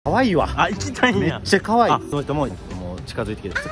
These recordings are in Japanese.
可愛いわ。 あ、行きたいんや。 めっちゃ可愛い。その人も近づいてきて。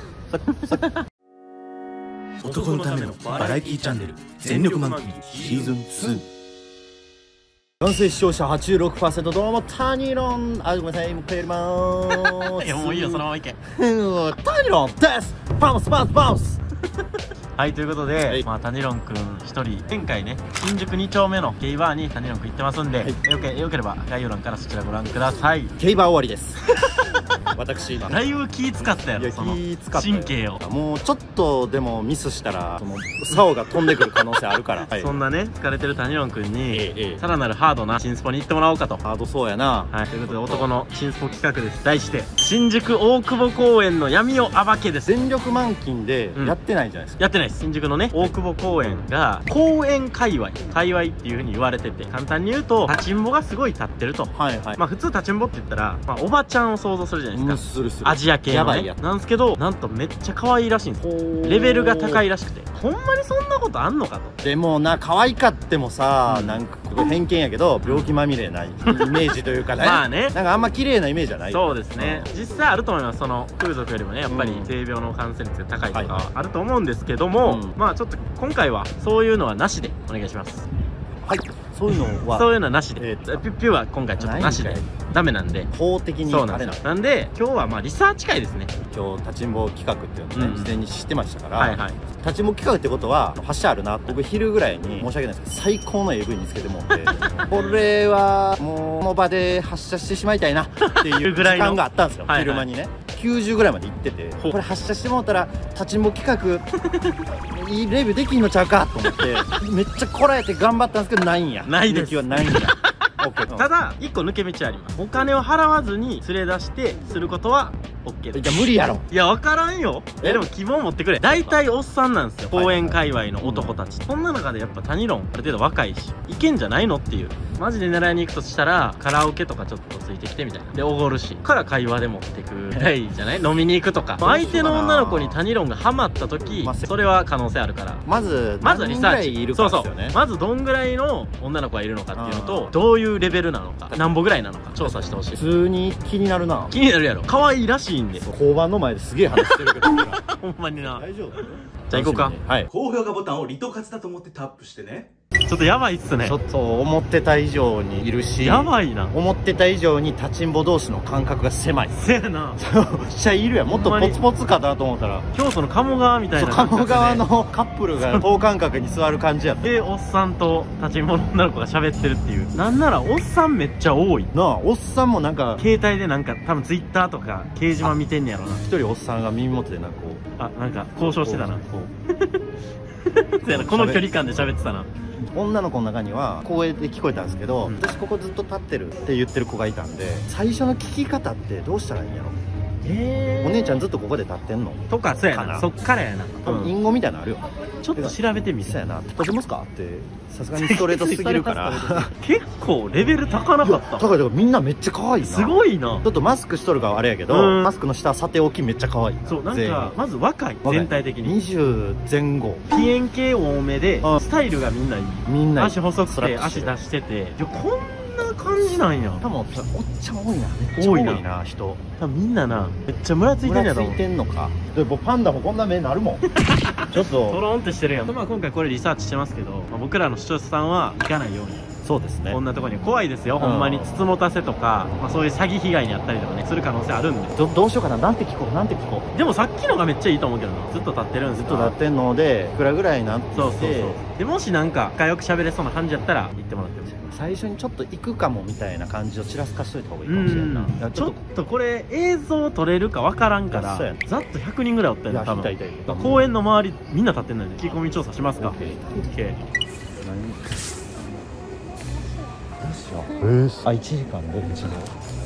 男のためのバラエティチャンネル全力マンキーシーズン2。 男性視聴者 86%。 どうもタニロン。あ、ごめんなさい、もう一回やりまーす。 いや、もういいよ、そのまま行け。 タニロンです。バウンスバウンスバウンス。 はい、ということで、 はい、 タニロンくん一人、前回ね、新宿2丁目のゲイバーにタニロンくん行ってますんで、はい、よければ概要欄からそちらご覧ください。 ゲイバー終わりです。私今だいぶ気使ったやろ、その神経を。 もうちょっとでもミスしたらその竿が飛んでくる可能性あるから、はい、 そんなね疲れてるタニロンくんに、さらなるハードな新スポに行ってもらおうかと。 ハードそうやな。 はい、ということで男の新スポ企画です。題して新宿大久保公園の闇を暴けです。 全力満勤でやってないじゃないですか、 やってないです。新宿のね大久保公園が公園界隈っていう風に言われてて、簡単に言うと立ちんぼがすごい立ってると。はいはい。まあ普通立ちんぼって言ったら、おばちゃんを想像するじゃないですか。するアジア系のね。なんですけど、なんとめっちゃ可愛いらしいんですよ。レベルが高いらしくて、ほんまにそんなことあんのかと。 でもな、可愛かってもさ、なんか偏見やけど病気まみれないイメージというかね。まあね、なんかあんま綺麗なイメージはない。そうですね、実際あると思います。その風俗よりもね、やっぱり性病の感染率が高いとかはあると思うんですけども、まあちょっと今回はそういうのはなしでお願いします。はい、そういうのはそういうのはなしで、ピュは今回ちょっとなしでダメなんで、法的にあれなんで、今日はまあリサーチ会ですね。今日立ちんぼ企画っていうのをね、事前に知ってましたから、立ちんぼ企画ってことは発射あるな。僕昼ぐらいに申し訳ないですけど最高の AV 見つけてもってこれはもうこの場で発射してしまいたいなっていう時間があったんですよ。昼間にね90ぐらいまで行ってて、これ発射してもうたら立ちんぼ企画いいレビューできんのちゃうかと思ってめっちゃこらえて頑張ったんですけど、ないんや。ないです。はないんや。ただ1個抜け道あります。お金を払わずに連れ出してすることは OK です。じゃあ無理やろ。いや、分からんよ。でも希望持ってくれ。大体おっさんなんですよ、公園界隈の男たち。そんな中でやっぱタニロンある程度若いしいけんじゃないのっていう。マジで狙いに行くとしたらカラオケとかちょっとついてきてみたいなでおごるしから会話で持ってくぐらいじゃない。飲みに行くとか、相手の女の子にタニロンがハマった時、それは可能性あるから、まずリサーチ。そうそう、まずどんぐらいの女の子がいるのかっていうのと、どういうレベルなのか、何歩ぐらいなのか調査してほしい。普通に気になるな。気になるやろ。可愛いらしいんで。交番の前ですげえ話してるけどほんまにな。大丈夫。じゃあ行こうか。はい、 高評価ボタンをリトカツだと思ってタップしてね。 ちょっとやばいっすね。ちょっと思ってた以上にいるし、やばいな。思ってた以上に立ちんぼ同士の間隔が狭い。せやな。めっちゃいるやん。もっとポツポツかなと思ったら、京都の鴨川みたいな感じ。鴨川のカップルが等間隔に座る感じやった。でおっさんと立ちんぼの女の子が喋ってるっていう。なんならおっさんめっちゃ多いなあ。おっさんもなんか携帯でなんか多分ツイッターとか掲示板見てんねやろな。一人おっさんが耳元でなんかこう、なんか交渉してたな。この距離感で喋ってたな。女の子の中には声で聞こえたんですけど、私ここずっと立ってるって言ってる子がいたんで、最初の聞き方ってどうしたらいいんやろ。お姉ちゃんずっとここで立ってんのとか。そうやな、そっからやな。多分隠語みたいなのあるよ。ちょっと調べてみ。そうやな、立てますかってさすがにストレートすぎるから結構レベル高なかった。高い。だからみんなめっちゃ可愛いな。すごいな。ちょっとマスクしとるからあれやけど、マスクの下さておきめっちゃ可愛い。そう、なんかまず若い、全体的に20前後、ピエン系多めでスタイルがみんないい。みんな足細くて足出してて、いやこんな感じなんや。多分おっちゃん多いな。めっちゃ多いな人。多分みんななめっちゃムラついてんやろ。ムラついてんのか。でもパンダもこんな目なるもんちょっとトロンってしてるやん。まあ今回これリサーチしてますけど、僕らの視聴者さんは行かないように。そうですね。こんなとこに怖いですよ、ほんまに。つつもたせとか、そういう詐欺被害にあったりとかねする可能性あるんで。どうしようかな。なんて聞こう。でもさっきのがめっちゃいいと思うけどな。ずっと立ってるんです。ずっと立ってんのでいくらぐらいなって。そうで、もしなんか仲良く喋れそうな感じやったら行ってもらってほしい。最初にちょっと行くかもみたいな感じをちらつかしといた方がいいかもしれんな。ちょっとこれ映像撮れるかわからんから、ざっと100人ぐらいおったよね多分。公園の周りみんな立ってんのに聞き込み調査しますか。オッケー。1時間でうちのちょっ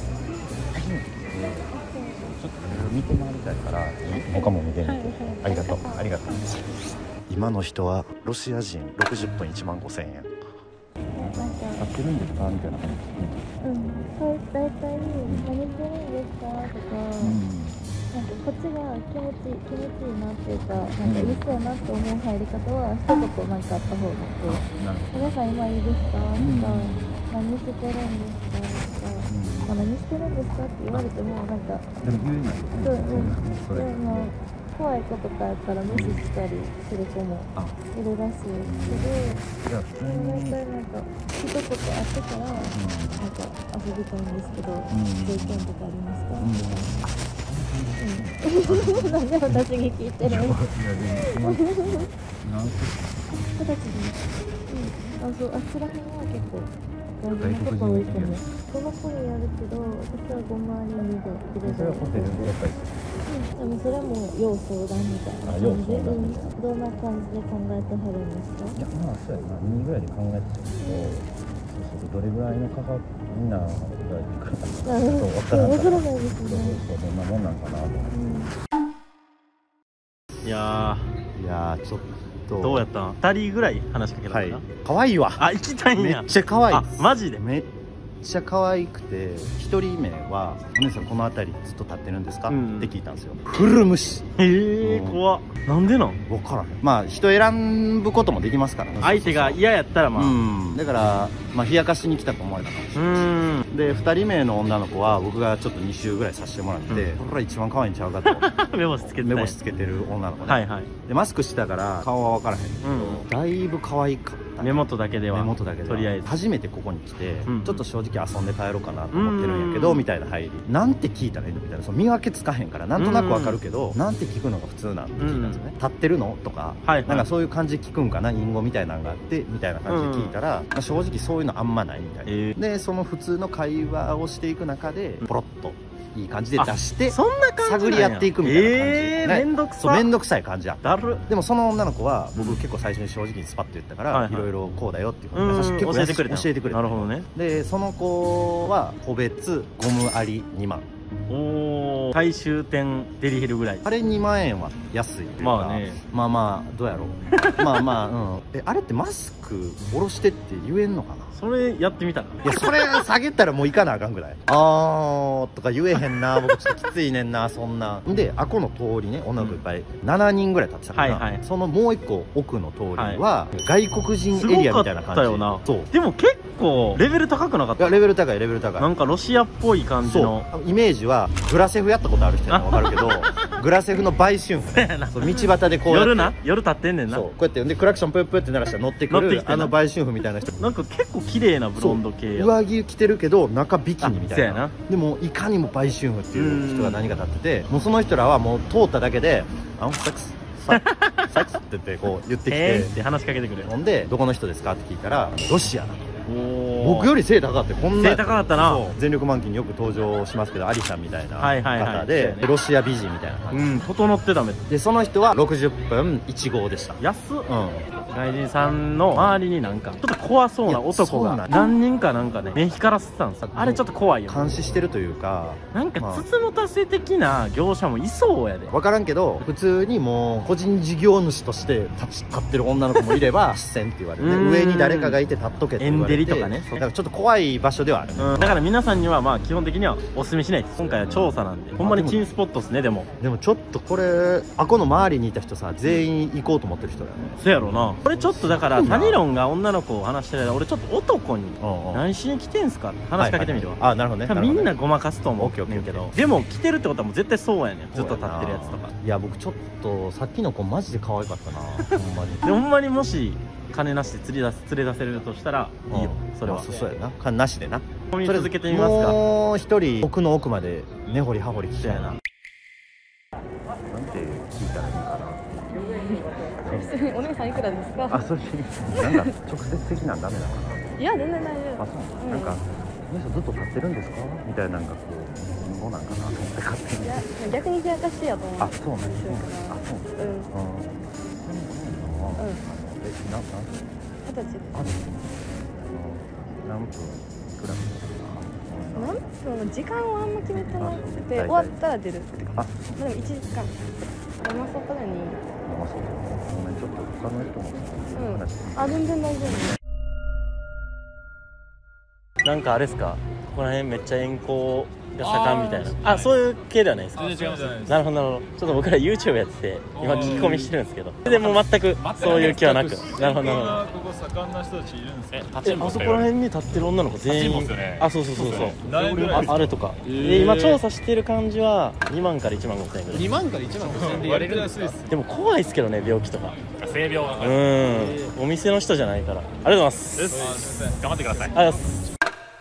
と見て回りたいから他も見てみて。ありがとう。今の人はロシア人60分15000円。立ってるんですかみたいな感じ。そう、大体何してるんですかとか、なんかこっちが気持ちいいなっていうか、なんかいいそうやなって思う入り方は一言なんかあった方がこう、皆さん今いいですかとか、何してるんですかとか、 か何してるんですかって言われてもなんかでも言えないよね。それでも怖い子とかやったら無視したりする子もいるらしいけど、 じゃあ普通に大体なんか人とか会ってからなんか遊びたいんですけど、経験とかありますか？なんで私に聞いてるの？20歳で。あ、そう、あちら辺は結構外国の方多いかも。その子にやるけど、私は5万人で入れる。 それはホテルでやっぱり。 でもそれも要相談みたいな感じで、どんな感じで考えてはるんですか？ いや、まあそうやな、2ぐらいで考えてたけど、そうどれぐらいの価格みんながいくらか分からないですね。どんなもんなんかなと思って。 いやちょっとどうやったん？2人ぐらい話しかけたかな。 可愛いわ。 あ、行きたいんや。 めっちゃ可愛い。 マジでめっちゃ可愛くて、1人目は「お姉さんこの辺りずっと立ってるんですか？」って聞いたんですよ。古虫。 へえ、怖っ。なんでなん？ 分からへん。まあ人選ぶこともできますからね。 相手が嫌やったらまあ、 だからまあ冷やかしに来たと思われたかもしれないで、2人目の女の子は僕がちょっと2週ぐらいさせてもらって、これは一番可愛いんちゃうかと目星つけて目星つけてる女の子ね。 はいはい。 でマスクしてたから顔は分からへんけど、だいぶ可愛かった。 目元だけでは。 目元だけでは。 とりあえず初めてここに来て、ちょっと正直遊んで帰ろうかなと思ってるんやけどみたいな入り、なんて聞いたらいいのみたいな、その見分けつかへんからなんとなく分かるけど、なんて聞くのが普通なんて聞いたんですよね。立ってるのとか、なんかそういう感じで聞くんかな、隠語みたいなのがあってみたいな感じで聞いたら、まあ正直そういうのあんまないみたいな。でその普通の会話をしていく中でポロッといい感じで出して探り合っていくみたいな感じ。 めんどくさい。 めんどくさい感じやった。 だる。 でもその女の子は僕結構最初に正直にスパッと言ったからいろいろこうだよっていう優しく教えてくれた。 なるほどね。 でその子は個別ゴムあり2万。 おお、最終点デリヘルぐらい。 あれ2万円は安いというか、 まあね、 まあまあどうやろうまあまああれってマスク下ろしてって言えんのかな。 それやってみたら。 いやそれ下げたらもういかなあかんぐらいあーとか言えへんな僕ちょっときついねんなそんな。であこの通りね女の子いっぱい7人ぐらい立ってたから、そのもう一個奥の通りは外国人エリアみたいな感じ。 そうでも結構レベル高くなかった？いやレベル高いレベル高い。 なんかロシアっぽい感じのイメージはグラセフやったことある人やの分かるけどグラセフの売春婦ね道端でこう夜立ってんねんな。 そうこうやってでクラクションプープーって鳴らしたら乗ってくるあの売春婦みたいな人。 なんか結構綺麗なブロンド系や。 上着着てるけど中ビキニみたいな。でもいかにも売春婦っていう人が何か立ってて、もうその人らはもう通っただけで「あのサックスサックス」って言ってこう言ってきてって話しかけてくれる。 ほんで「どこの人ですか?」って聞いたら「ロシアだ」と。僕より背高かってこんな背高かったな。 全力満期によく登場しますけどアリさんみたいな方でロシア美人みたいな感じ。 整ってためでその人は60分1号でした。 安っ。外人さんの周りになんかちょっと怖そうな男が何人かなんかね目光らせてたんですよ。あれちょっと怖いよ。 監視してるというかなんかつつもたせ的な業者もいそうやで。 分からんけど普通にもう個人事業主として立ってる女の子もいれば視線って言われて上に誰かがいて立っとけって言われて、エンデリとかね。だからちょっと怖い場所ではある。 だから皆さんにはまあ基本的にはお勧めしないです。今回は調査なんでほんまにチンスポットっすね。でもちょっとこれあこの周りにいた人さ全員行こうと思ってる人だよね。 そうやろな。これちょっとだからタニロンが女の子を話してる間俺ちょっと男に何しに来てんすかって話しかけてみるわ。 あなるほどね。 みんなごまかすと思うねんけど、でも来てるってことはもう絶対そうやねん。ずっと立ってるやつとか。 いや僕ちょっとさっきの子マジで可愛かったなほんまに。 でほんまにもし金なしで連れ出せるとしたらいいよそれは。 そうやな金なしでな。 続けてみますか。 もう一人奥の奥まで根掘り葉掘り聞きたいな。なんて聞いたらいいかな。 お姉さんいくらですか？ あ、それなんか直接的なんダメだから。 いや全然大丈夫。 あ、そう。なんかお姉さんずっと立ってるんですかみたいななんかこう隠語なんかなと思って勝手に。 いや逆に冷やかしてやと思う。 あ、そうなんですね。あ、そう。何分くらい何分時間はあんま決めてなくて終わったら出るって感じ。でも1時間生外でに生外ごめんちょっと他の人も話してあ全然大丈夫。 なんかあれっすかここら辺めっちゃ遠行が盛んみたいな。あ、そういう系ではないですか。 全然違います。 なるほどなるほど。ちょっと僕ら YouTube やってて今聞き込みしてるんですけど、でも全くそういう気はなく。なるほどなるほど。 ここ盛んな人たちいるんですか。 あそこら辺に立ってる女の子全員。あ、そうそうそうそう。あれとか。今調査してる感じは2万から1万5千円ぐらい。 2万から1万5千円でやれるんですか。 でも怖いですけどね、病気とか。 性病。 お店の人じゃないから。ありがとうございます。 頑張ってください。 ありがとうございます。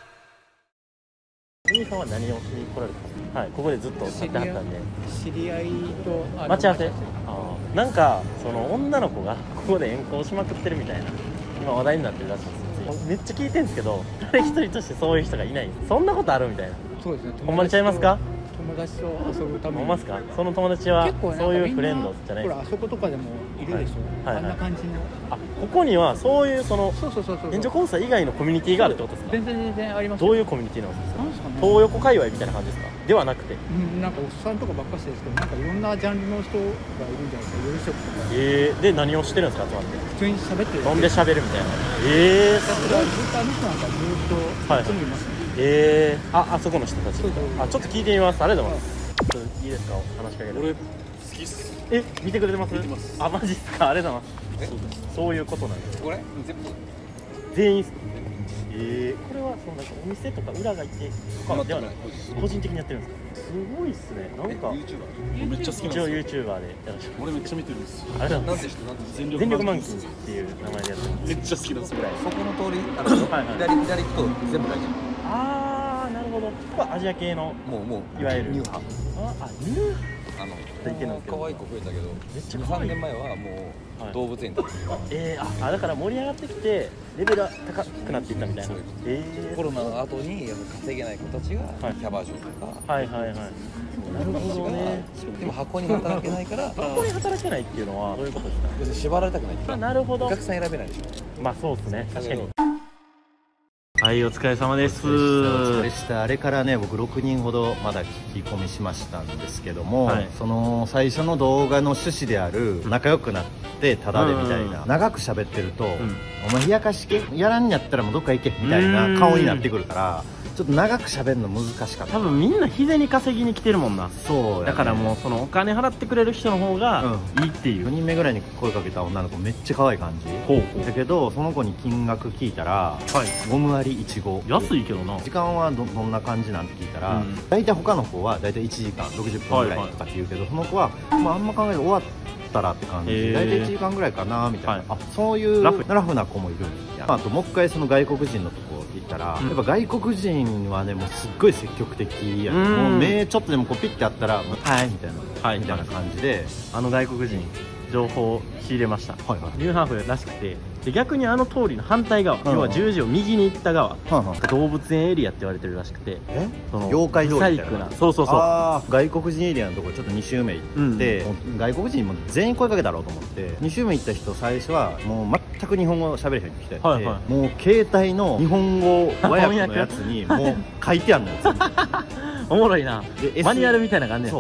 兄さんは何をしに来られたんですか。はい、ここでずっと立ってはったんで。 知り合いと待ち合わせ。なんかその女の子がここで遠行しまくってるみたいな今話題になってるらしいんですよ。めっちゃ聞いてるんですけど、誰一人としてそういう人がいない。そんなことあるみたいな。 そうですね。 ほんまにちゃいますか。 友達と遊ぶために。 ほんまですか。その友達はそういうフレンドじゃないですか。 ほらあそことかでもいるでしょ。あんな感じの。 あ、ここにはそういうそのそう援助交際以外のコミュニティがあるってことですか。 全然あります。 どういうコミュニティなんですか。 なんですかね。 東横界隈みたいな感じですか。ではなくて、 なんかおっさんとかばっかしですけど、なんかいろんなジャンルの人がいるんじゃないですか。夜食とか。 で何をしてるんですか。集まって普通に喋ってる。 飲んで喋るみたいな。 すごい。ずっとあの人なんかずっといつもいますね。 あそこの人たち。あ、ちょっと聞いてみます。ありがとうございます。いいですか、話しかけて。 俺好きっす。 見てくれてます。あ、マジっすか。ありがとうございます。そういうことなんです。 これ全員っすか。これはそのなんかお店とか裏がいてとかではなく個人的にやってるんですか。すごいっすね。なんかめっちゃ好き一応 YouTuber でやらせてもらって。 俺めっちゃ見てるんです。 ありがとうございます。全力満勤っていう名前でやってます。 めっちゃ好きなんですぐらい。 そこの通り左行くと全部大丈ああ、なるほど。ここはアジア系の夫。もういわゆるニューハニュー可愛い子増えたけど、 めっちゃ 2、3年前はもう動物園とか。 だから盛り上がってきてレベルが高くなっていったみたいな。 コロナの後に稼げない子たちがキャバ嬢とか。 なるほどね。 でも箱に働けないから。 箱に働けないっていうのはどういうことですか。 縛られたくないっていうか。 なるほど。 お客さん選べないでしょ。 まあそうですね、確かに。はい、お疲れ様です。 お疲れした。あれからね、僕6人ほどまだ聞き込みしましたんですけども、その最初の動画の趣旨である仲良くなってただでみたいな、長く喋ってると、お前冷やかし系やらんやったらもうどっか行けみたいな顔になってくるから、ちょっと長く喋るの難しかった。 多分みんな日銭稼ぎに来てるもんな。そう、だからもうそのお金払ってくれる人の方がいいっていう。4人目ぐらいに声かけた女の子めっちゃ可愛い感じだけど、その子に金額聞いたらゴム割りいちご。安いけどな。時間はどんな感じなんて聞いたら、大体他の子は大体1時間60分ぐらいとかって言うけど、その子はまああんま考えて終わったらって感じ、大体1時間ぐらいかなみたいな。あ、そういうラフな子もいるんや。あともう一回その外国人のとこ行ったら、やっぱ外国人はね、もうすっごい積極的やね。もう目ちょっとでもこうピッてあったら「はい」みたいな感じで、 外国人情報仕入れました。ニューハーフらしくて、で逆にあの通りの反対側、要は十字を右に行った側、動物園エリアって言われてるらしくて、その妖怪通りみたいな。 そう外国人エリアのところちょっと2周目行って、外国人も全員声かけたろうと思って、2周目行った人最初はもう全く日本語喋れへん人来て、もう携帯の日本語和訳のやつにもう書いてあるのよ。 おもろいな。マニュアルみたいな感じ。そう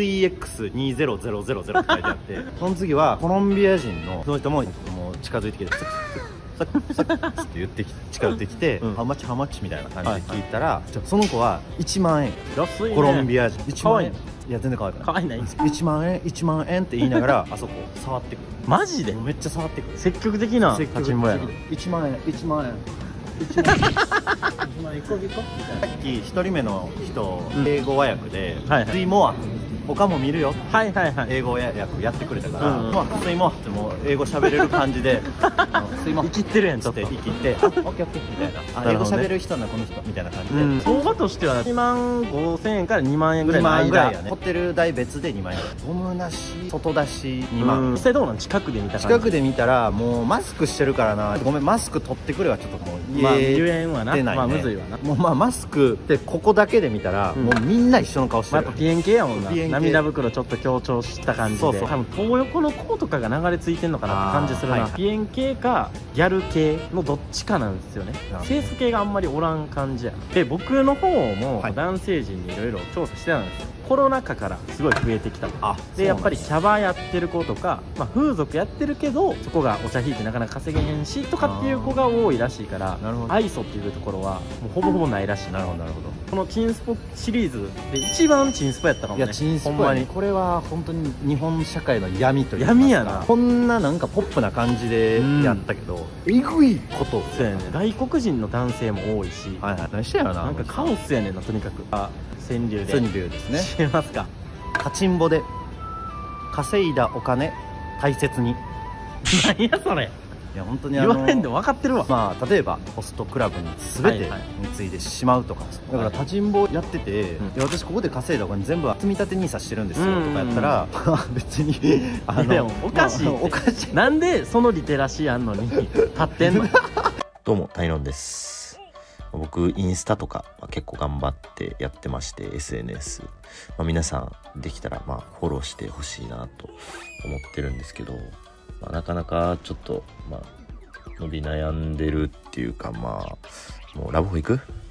SEX20000 って書いてあって、その次はコロンビア人のその人も近づいてきてサッって言って近寄ってきて「ハマチハマチ」みたいな感じで聞いたら、その子は1万円。安いね。コロンビア人1万円。いや全然可愛くない。 可愛いない。 1万円1万円って言いながらあそこ触ってくる。 マジでめっちゃ触ってくる。 積極的な立ちんぼやな。 1万円1万円1万円行こうみたいな。さっき1人目の人英語和訳で「スイモア」他も見るよ、英語訳やってくれたから「スイモア」ってもう英語喋れる感じで「スイモア」 生きってるやん。ちょっと生きって「オッケーオッケー」みたいな、英語喋る人なこの人みたいな感じで、 相場としては1万5000円から2万円ぐらいの間やね。 ホテル代別で2万円。ゴムなし外出し2万。 実際どうなん？近くで見た感じ。 近くで見たらもうマスクしてるからな、ごめんマスク取ってくれはちょっともう言えんわな。まあむずいわな。 もうまあマスクってここだけで見たらもうみんな一緒の顔してる。 やっぱ鼻炎系やもんな。 涙袋ちょっと強調した感じで、そうそう、多分東横の子とかが流れ着いてんのかなって感じするな。ピエン系かギャル系のどっちかなんですよね。清楚系があんまりおらん感じや。で僕の方も男性陣にいろいろ調査してたんですよ。コロナ禍からすごい増えてきた。でやっぱりキャバやってる子とか、まあ、風俗やってるけどそこがお茶引いてなかなか稼げへんしとかっていう子が多いらしいから、愛想っていうところはもうほぼほぼないらしい。なるほどなるほど。このチンスポシリーズで一番チンスポやったかもね。いやチンスポほんまにこれは本当に日本社会の闇というか、闇やな。こんななんかポップな感じでやったけど、えぐいことそうやね。外国人の男性も多いし、何してやろな、なんかカオスやねんなとにかく。川柳で。川柳ですね。知りますか。カチンボで稼いだお金大切に。何やそれ。いや本当に言われんで分かってるわ。まあ例えばホストクラブに全て貢いでしまうとか、だから立ちんぼやってて、私ここで稼いだお金全部積み立て NISA してるんですよとかやったら、別にでもおかしい、おかしい。なんでそのリテラシーあんのに立ってんの。 どうもタイノンです。僕インスタとか結構頑張ってやってまして、 SNS、皆さんできたらフォローしてほしいなと思ってるんですけど、なかなかちょっと伸び悩んでるっていうか、もうラブホ行く